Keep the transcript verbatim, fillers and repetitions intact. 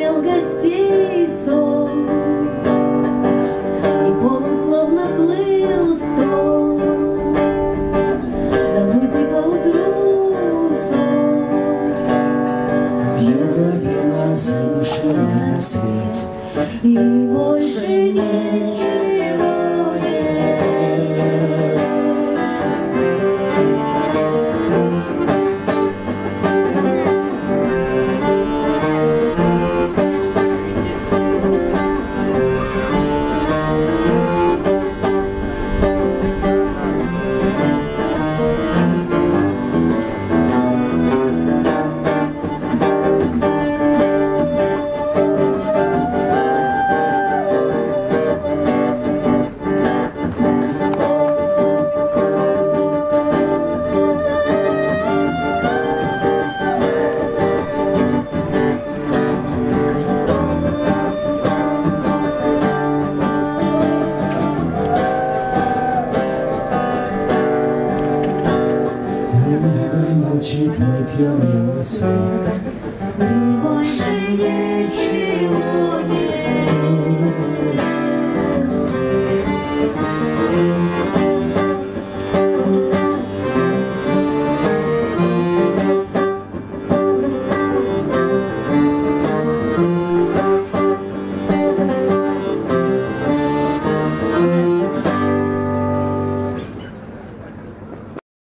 звенел гостей сон, и полон словно плыл стол, забытый поутру сон. В Европе нас и душа на свет, и больше ничего нет. Молчит, мы пьем его свет, И больше ничего нет.